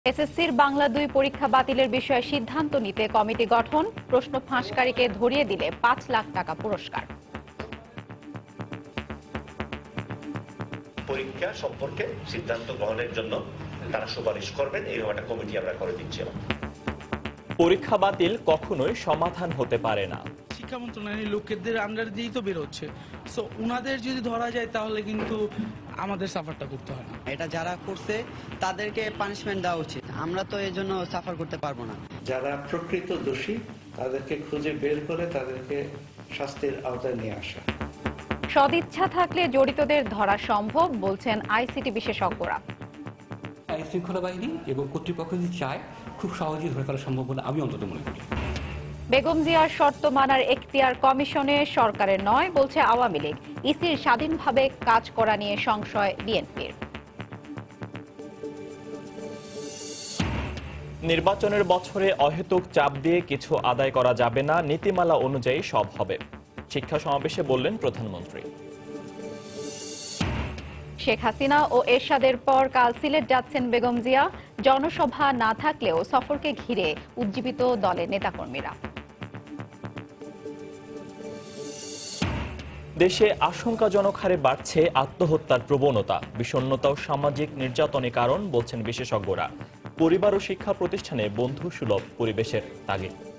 এসএসসির বাংলা ২ পরীক্ষা বাতিলের বিষয়ে সিদ্ধান্ত নিতে কমিটি গঠন, প্রশ্ন ফাঁসকারীকে ধরিয়ে দিলে ৫ লাখ টাকা পুরস্কার। পরীক্ষা সম্পর্কে সিদ্ধান্ত গ্রহণের জন্য তারা সুপারিশ করবেন, এই একটা কমিটি আমরা করে দিচ্ছিলাম। পরীক্ষা বাতিল কখনোই সমাধান হতে পারে না। শিক্ষা মন্ত্রণালয়ের লোকেদের আন্ডারে দিয়েই তো বের হচ্ছে, সো উনাদের যদি ধরা যায় তাহলে কিন্তু আমাদের সাফারটা করতে হয় না। এটা যারা করছে তাদেরকে পানিশমেন্ট দেওয়া উচিত, আমরা তো এই জন্য সাফার করতে পারবো না। যারা প্রকৃত দোষী তাদেরকে খুঁজে বের করে তাদেরকে শাস্তির আওতায় নিয়ে আসা। সদিচ্ছা থাকলে জড়িতদের ধরা সম্ভব বলছেন আইসিটি বিশেষজ্ঞরা। আইন শৃঙ্খলা বাহিনী এবং কর্তৃপক্ষ যদি চায় খুব সহজেই ধরে ফেলা সম্ভব বলে আমি অন্তত মনে করি। বেগম জিয়ার শর্ত মানার এখতিয়ার কমিশনে সরকারের নয় বলছে আওয়ামী লীগ। ইসির স্বাধীনভাবে কাজ করা নিয়ে সংশয় বিএনপির। নির্বাচনের বছরে অহেতুক চাপ দিয়ে কিছু আদায় করা যাবে না, নীতিমালা অনুযায়ী সব হবে। শিক্ষা সমাবেশে বললেন প্রধানমন্ত্রী। শেখ হাসিনা ও এরশাদের পর কাল সিলেট যাচ্ছেন বেগম জিয়া। জনসভা না থাকলেও সফরকে ঘিরে উজ্জীবিত দলের নেতাকর্মীরা। দেশে আশঙ্কাজনক হারে বাড়ছে আত্মহত্যার প্রবণতা, বিষণ্ণতা ও সামাজিক নির্যাতনের কারণ বলছেন বিশেষজ্ঞরা। পরিবার ও শিক্ষা প্রতিষ্ঠানে বন্ধু সুলভ পরিবেশের তাগিদ।